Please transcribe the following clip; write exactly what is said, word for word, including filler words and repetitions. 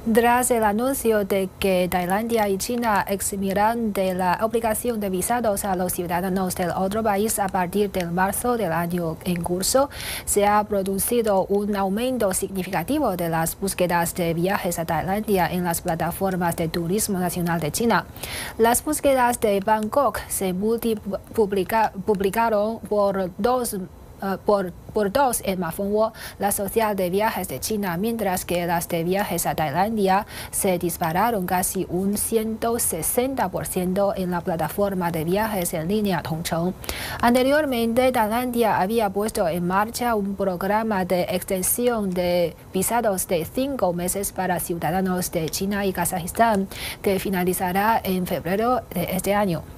Tras el anuncio de que Tailandia y China eximirán de la obligación de visados a los ciudadanos del otro país a partir de marzo del año en curso, se ha producido un aumento significativo de las búsquedas de viajes a Tailandia en las plataformas de turismo nacional de China. Las búsquedas de Bangkok se multiplicaron por dos Uh, por, por dos en Mafunwo, la social de viajes de China, mientras que las de viajes a Tailandia se dispararon casi un ciento sesenta por ciento en la plataforma de viajes en línea Tongcheng. Anteriormente, Tailandia había puesto en marcha un programa de extensión de visados de cinco meses para ciudadanos de China y Kazajistán, que finalizará en febrero de este año.